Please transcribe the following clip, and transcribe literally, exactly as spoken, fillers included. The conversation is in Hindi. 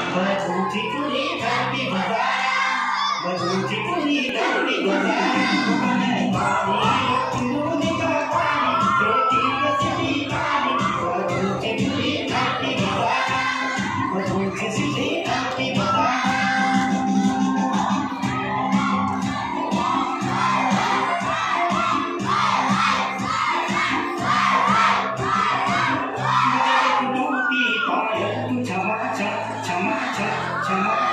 मधुची पुरी घाटी बजारा, मधुची पुरी घाटी बजारा, पानी चुनी का पानी, रोटी सीधी पानी, मधुची पुरी घाटी बजारा, मधुची सीधी घाटी बजारा। Chama, chama, chama, chama, chama.